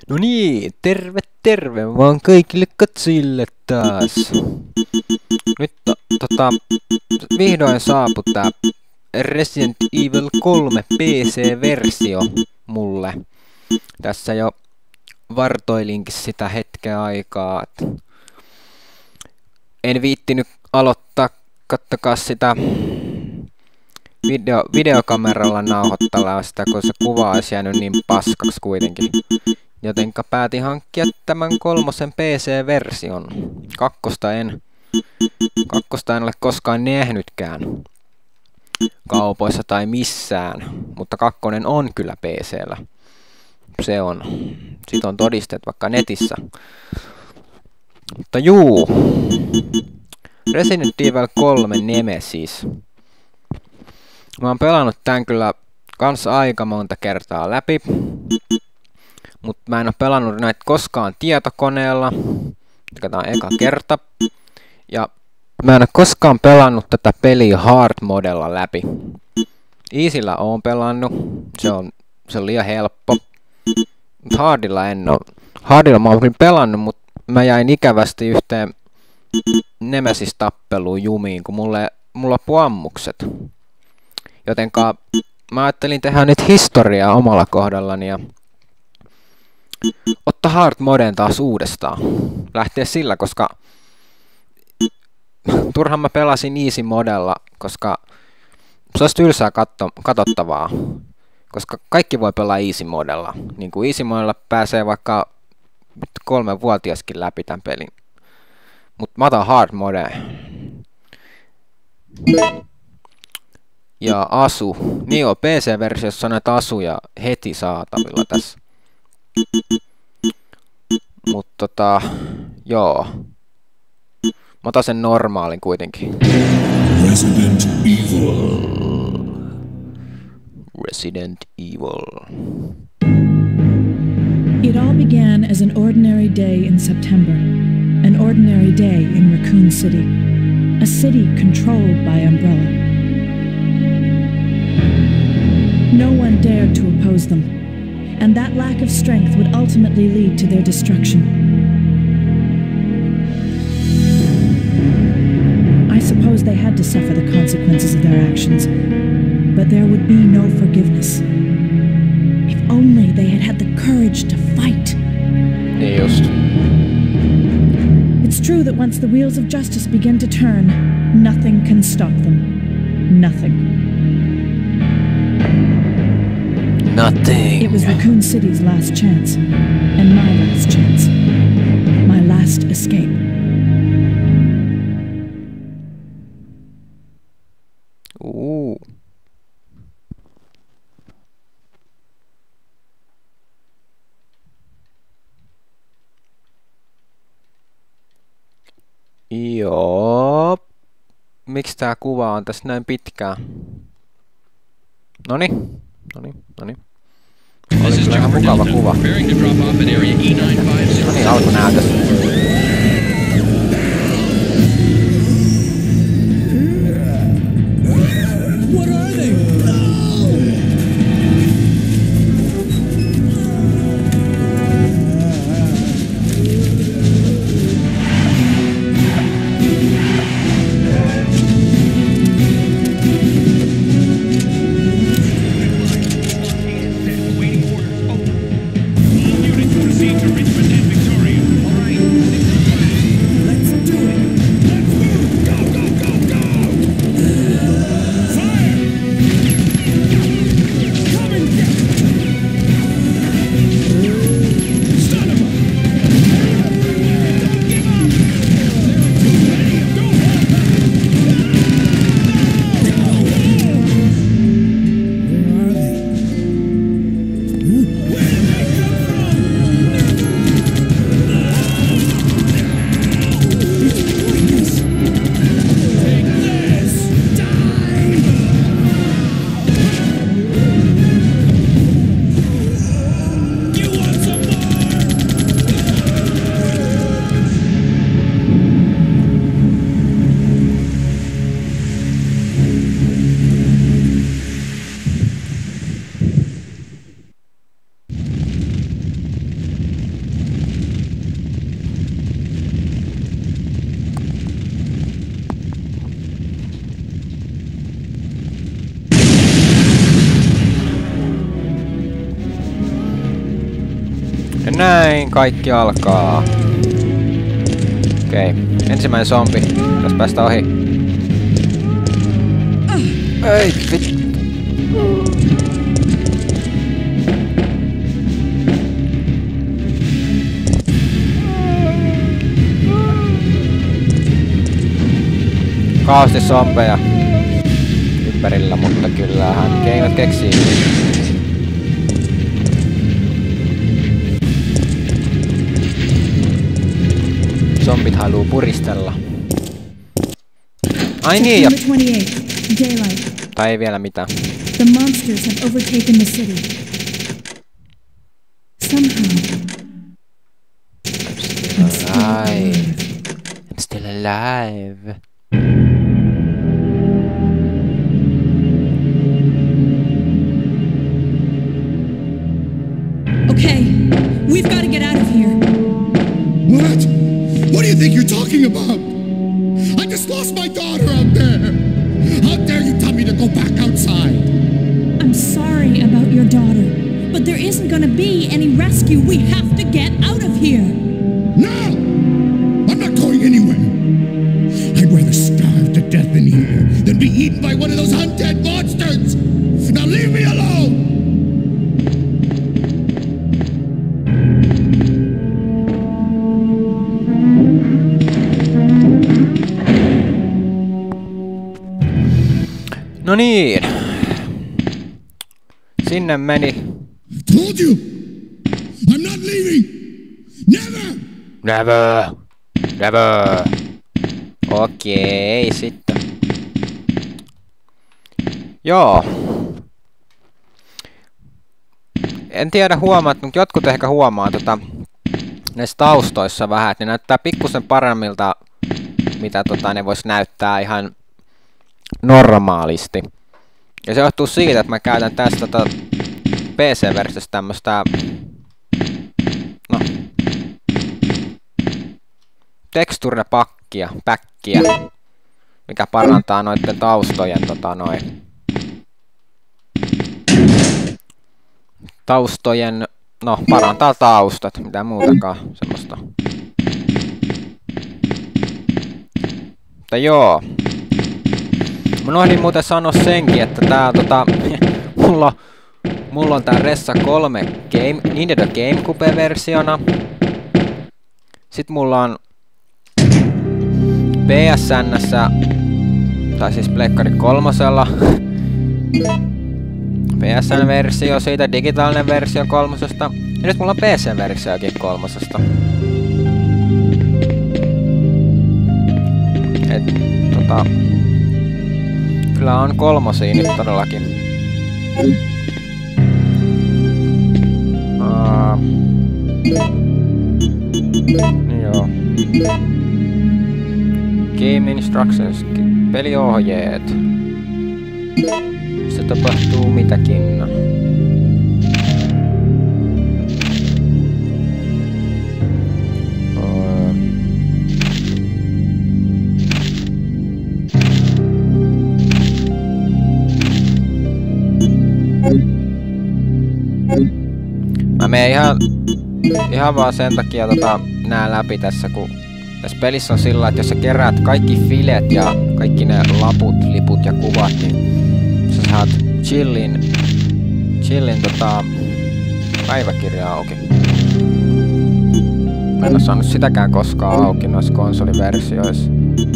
No niin, terve terve vaan kaikille katsojille taas. Nyt vihdoin saapui tää Resident Evil 3 PC-versio mulle. Tässä jo vartoilinkin sitä hetken aikaa. En viittinyt aloittaa, kattokaa sitä videokameralla nauhoittelua sitä, kun se kuva olisi jäänyt niin paskaksi kuitenkin. Jotenka päätin hankkia tämän 3 PC-version. Kakkosta en ole koskaan nähnytkään kaupoissa tai missään, mutta 2 on kyllä PC:llä. Se on. Siitä on todisteet vaikka netissä. Mutta juu. Resident Evil 3 Nemesis. Mä oon pelannut tän kyllä kans aika monta kertaa läpi. Mutta mä en oo pelannut näitä koskaan tietokoneella. Tää on eka kerta. Ja mä en oo koskaan pelannut tätä peliä hard modella läpi. Easyllä oon pelannut. Se on liian helppo. Mut hardilla en oo. Hardilla mä oon kyllä pelannut, mut mä jäin ikävästi yhteen Nemesis-tappeluun jumiin, kun mulla loppui ammukset. Jotenka mä ajattelin tehdä nyt historiaa omalla kohdallani ja ottaa hard moden taas uudestaan. Lähteä sillä, koska turhaan mä pelasin easy modella, koska se olisi tylsää katsottavaa. Koska kaikki voi pelaa easy modella. Niin kuin easy modella pääsee vaikka 3-vuotiaskin läpi tämän pelin. Mut mä otan hard mode. Ja asu. Niin on PC-versiossa on näitä asuja heti saatavilla tässä. Mut joo. Mä otan sen normaalin kuitenkin. Resident Evil. Resident Evil. It all began as an ordinary day in September. An ordinary day in Raccoon City. A city controlled by Umbrella. No one dared to oppose them, and that lack of strength would ultimately lead to their destruction. I suppose they had to suffer the consequences of their actions, but there would be no forgiveness. If only they had had the courage to fight. Niin just. It's true that once the wheels of justice begin to turn, nothing can stop them. Nothing. Nothing. It was Raccoon City's last chance, and my last chance. My last escape. Joo. Miksi tää kuva on tässä näin pitkää? Noniin. Oli kyllä ihan mukava kuva. Noniin, alku näytös. Ja näin kaikki alkaa. Okei, ensimmäinen zombi. Pitäis päästä ohi. Ei vittu. Kauheasti zombeja ympärillä, mutta kyllähän keinot keksii. Zombit haluu puristella. Ai niin, ja... September 28th, daylight. Tai ei vielä mitään. The monsters have overtaken the city. Somehow. I'm still alive. Okay, we've got to get out of here. What? What do you think you're talking about? I just lost my daughter out there. How dare you tell me to go back outside? I'm sorry about your daughter, but there isn't going to be any rescue. We have to get out of here. No! I'm not going anywhere. I'd rather starve to death in here than be eaten by one of those undead monsters. Now leave me alone! No niin. Sinne meni. Told you! I'm not leaving! Never! Never. Never. Okei, sitten. Joo. En tiedä huomaat, mutta jotkut ehkä huomaa näissä taustoissa vähän, että ne näyttää pikkusen paremmilta, mitä ne vois näyttää ihan normaalisti. Ja se johtuu siitä, että mä käytän tästä PC-versiosta tämmöstä teksturepakkia, mikä parantaa noitten taustojen taustojen, parantaa taustat, mitä muutakaan semmoista. Mutta joo. Mä unohdin muuten sanoa senkin, että tää mulla on tää Ressa 3 Nintendo GameCube-versiona. Sit mulla on PSN:ssä, tai siis Pleikkari 3:lla PSN-versio siitä, digitaalinen versio 3:sta. Ja nyt mulla on PC-versiokin 3:sta. Et kyllä on 3 nyt todellakin. Joo. Game instructions, peliohjeet. Se tapahtuu mitäkin. Mä menen ihan vaan sen takia nää läpi tässä, kun tässä pelissä on sillä, että jos sä keräät kaikki filet ja kaikki ne laput, liput ja kuvat, niin sä saat chillin päiväkirjaa auki. Mä en oo saanut sitäkään koskaan auki noissa konsoliversioissa.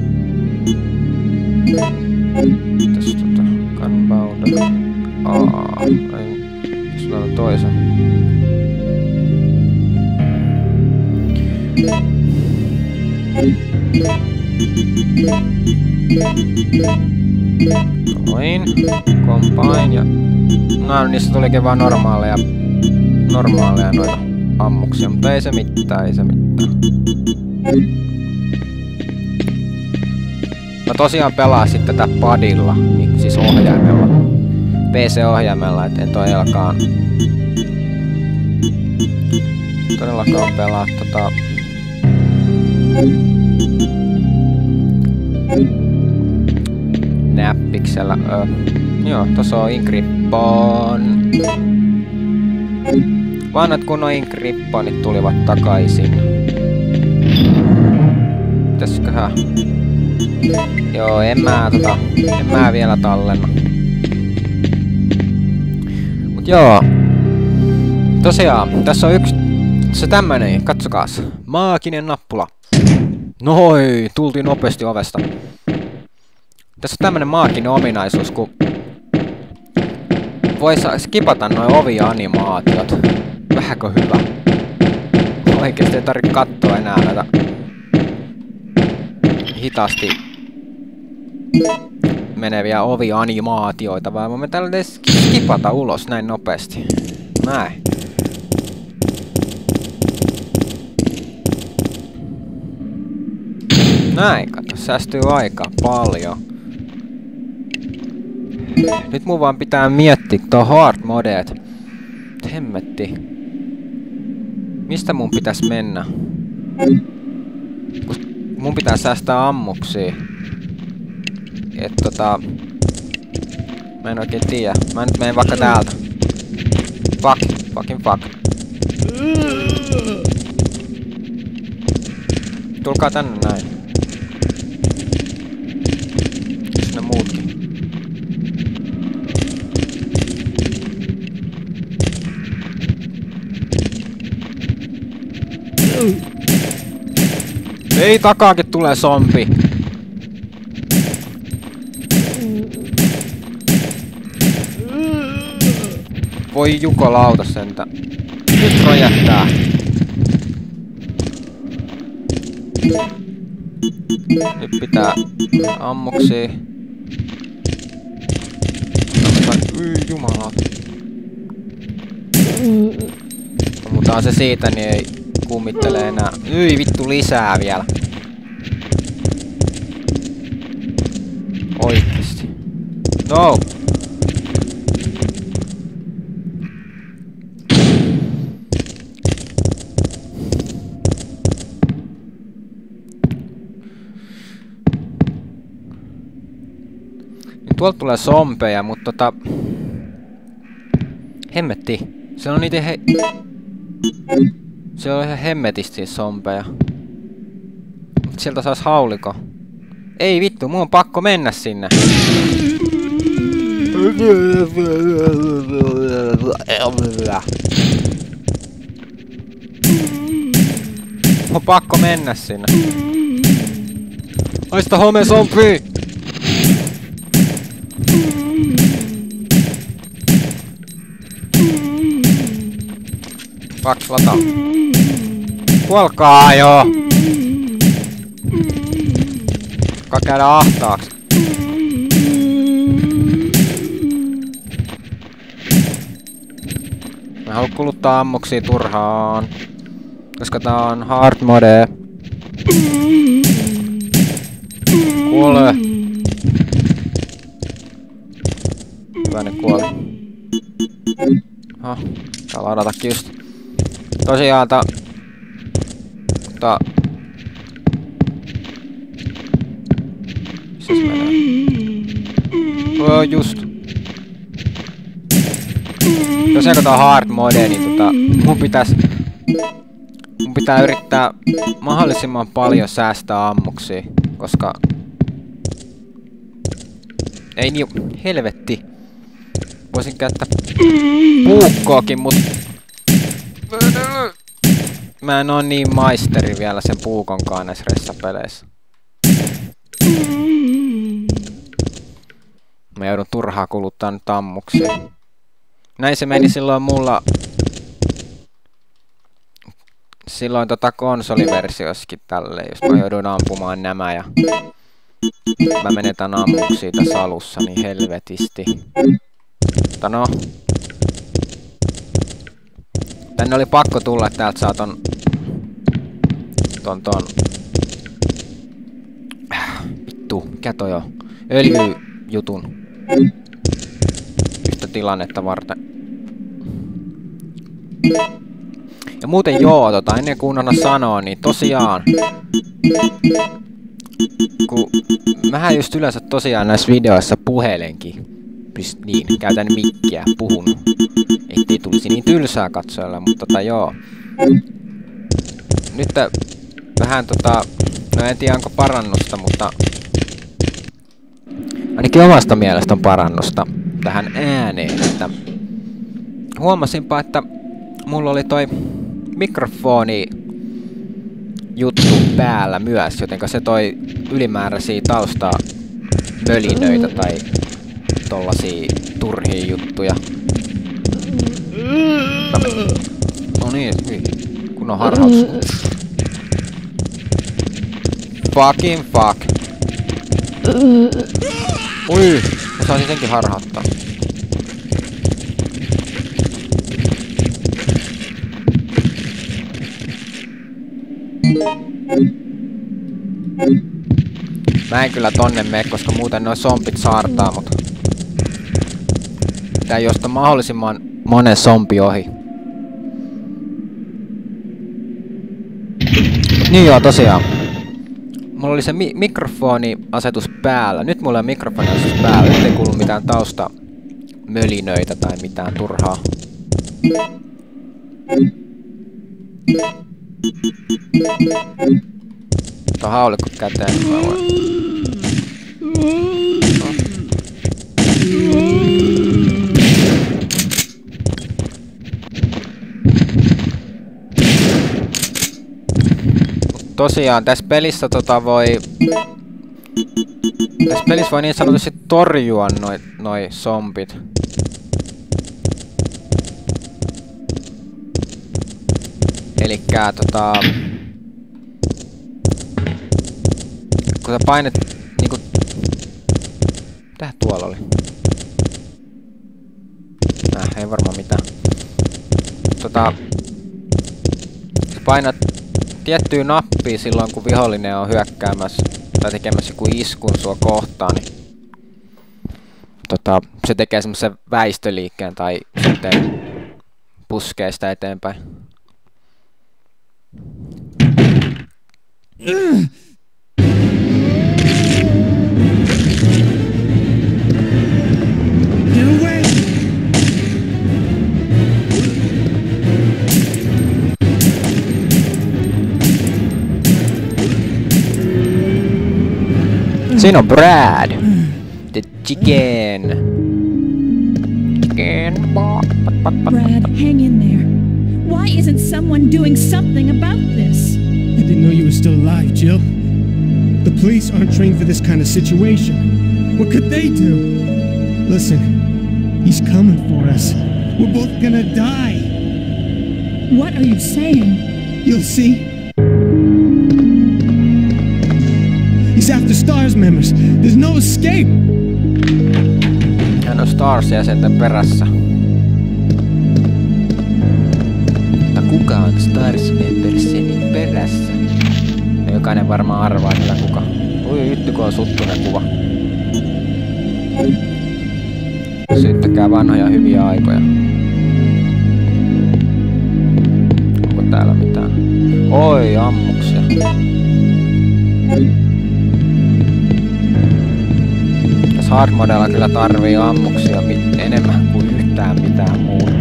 Tässä Gunpowder. Tässä on toisen. Noin. Combine ja... No niistä tulikin vaan normaaleja noita ammuksia, mutta ei se mitään. Mä tosiaan pelaan sitten tätä padilla, niin siis ohjaimella. PC-ohjaimella, et en todellakaan pelaa näppiksellä. Joo, tossa on Ingrid Bond. Vanhat kunnon Ingripponit tulivat takaisin. Mitäsköhän? Joo, en mä vielä tallenna. Mut joo. Tosiaan, tässä on se tämmönen, katsokaas. Maaginen nappula. Noi, tultiin nopeasti ovesta. Tässä on tämmönen maaginen ominaisuus, kun voi skipata noi ovi-animaatiot. Vähänkö hyvä? Oikeesti ei tarvitse katsoa enää näitä hitaasti meneviä ovi-animaatioita, vaan voimme tällä skipata ulos näin nopeasti. Näin. Näin, kato, säästyy aikaa paljon. Nyt mun vaan pitää miettiä tuo hard modeet. Hemmetti. Mistä mun pitäis mennä? Mun pitää säästää ammuksia. Mä en oikein tiedä. Mä nyt menen vaikka täältä. Fucking fuck. Tulkaa tänne näin. Sinne muutkin. Ei, takaakin tulee zombi. Voi jukolauta sentä. Nyt räjähtää. Nyt pitää ammuksia. Jumala. Ammutaan se siitä, niin ei kummittele enää. Vittu lisää vielä. Oikeesti. No! Tuolta tulee zombeja, mutta hemmetti. Se on niitä se on ihan hemmetisti zombeja. Mut sieltä saas hauliko. Ei vittu, mun on pakko mennä sinne. Mun on pakko mennä sinne. Haista home zombi! Fuck, lata. Kuolkaa joo! Alkaa käydä ahtaaks. Mä haluan kuluttaa ammuksia turhaan. Koska tää on hard mode. Kuole! Hyvä, ne kuoli. Tää ladatakin just. Tosiaan missäs menee? Just. Tosiaan kun tää on hard mode, niin mun pitää yrittää mahdollisimman paljon säästää ammuksia, koska ei niin helvetti. Voisin käyttää puukkoakin, mut mä en oo niin maisteri vielä sen puukonkaan näissä ressapeleissä. Mä joudun turhaa kuluttaa nyt ammuksia. Näin se meni silloin mulla. Silloin konsoliversiossakin tälleen, jos mä joudun ampumaan nämä ja mä menetän ammuksia tässä alussa niin helvetisti. Mutta no. Tänne oli pakko tulla, että täältä saa ton vittu, mikä toi on? Öljyjutun. Yhtä tilannetta varten. Ja muuten joo, ennen kuin unohdan sanoa, niin tosiaan kun mähän just yleensä tosiaan näissä videoissa puhelenkin niin, käytän mikkiä, puhun. Ettei tulisi niin tylsää katsojalle, mutta joo. Nyt vähän no en tiedä onko parannusta, mutta ainakin omasta mielestä on parannusta tähän ääneen, että huomasinpa, että mulla oli toi mikrofoni juttu päällä myös, jotenka se toi ylimääräisiä taustamölinöitä tai tollasia turhia juttuja. No niin, kun on harhaus. Fucking fuck. Ui, mä saisin senkin harhauttaa. Mä en kyllä tonne mene, koska muuten noi zombit saartaa mut. Pitää josta mahdollisimman monen zombi ohi. Niin joo, tosiaan. Mulla oli se mikrofoniasetus päällä. Nyt mulla on mikrofoniasetus päällä. Nyt ei kuulu mitään taustamölinöitä tai mitään turhaa. Tuo haulikko käteen. Mä voin. Tosiaan tässä pelissä voi niin sanotusti torjua noi zombit. Elikkä kun sä painat niinku... Mitähän tuolla oli? Ei varmaan mitään. Sä painat tiettyä nappia silloin kun vihollinen on hyökkäämässä tai tekemässä joku iskun sua kohtaan, niin se tekee semmoisen väistöliikkeen tai sitten puskee sitä eteenpäin. Siinä on Brad. The chicken. Brad, hang in there. Why isn't someone doing something about this? I didn't know you were still alive, Jill. The police aren't trained for this kind of situation. What could they do? Listen, he's coming for us. We're both gonna die. What are you saying? You'll see. He's after STARS members. There's no escape. Hän on STARS-jäsenten perässä. Mutta kuka on STARS-membersenin perässä? Ja jokainen varmaan arvaa kyllä kuka. Ui vittu kun on suttunen kuva. Syyttäkää vanhoja hyviä aikoja. Onko täällä mitään? Oi ammuksia. Hard modella kyllä tarvii ammuksia enemmän kuin yhtään mitään muuta.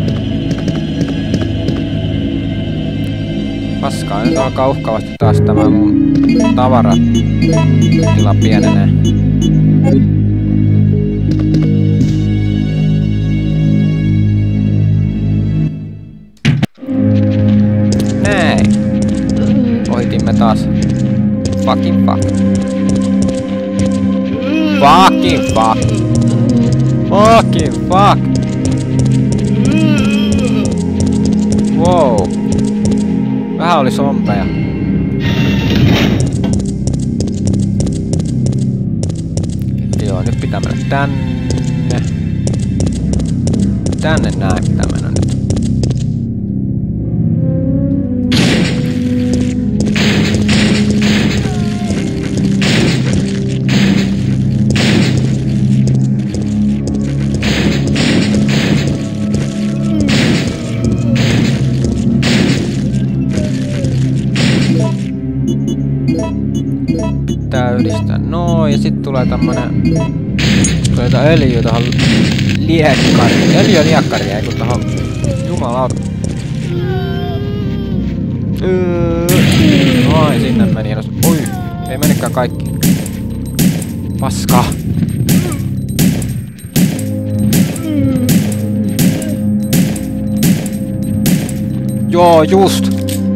Paskaa, nyt alkaa uhkaavasti taas tämä mun tavaratila pienenee. Näin. Ohitimme taas. Fucking fuck. Fucking fuck. Fucking fuck. Wow. Vähän oli zombeja. Joo, nyt pitää mennä tänne. Tänne näin pitää mennä nyt. Pitää yhdistää noin ja sit tulee tämmönen Tuota öljyä tohon liekkariin. Öljyliekkaria, ei kun tohon... Jumalauta. Ai, sinne meni. Oi, ei menikään kaikki. Paska. Joo, just.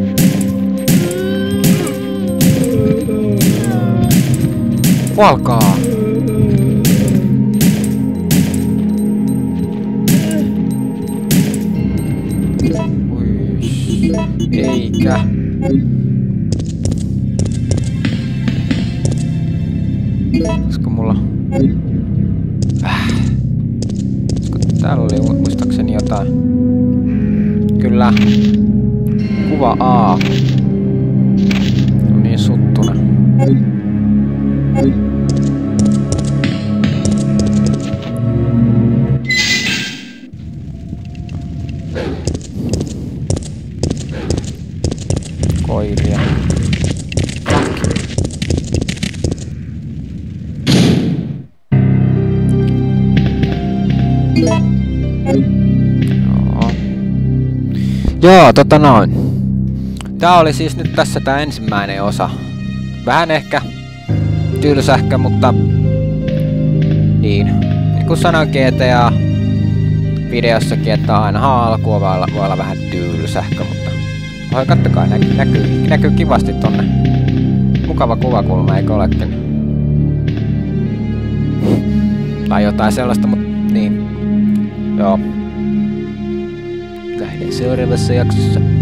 Kuolkaa. Eikä. Olisiko mulla... Olisiko täällä oli muistaakseni jotain? Kyllä. Kuva A. On niin suttuna. Koiria. Joo, noin. Tää oli siis nyt tässä tää ensimmäinen osa. Vähän ehkä tylsähkö, mutta niin. Niin kuin sanoin GTA videossakin, että aina alkua voi olla vähän tylsähkö, mutta kattokaa, näkyy kivasti tonne. Mukava kuvakulma, eikö olekin? Tai jotain sellaista, mutta niin. Joo. Nähdään seuraavassa jaksossa.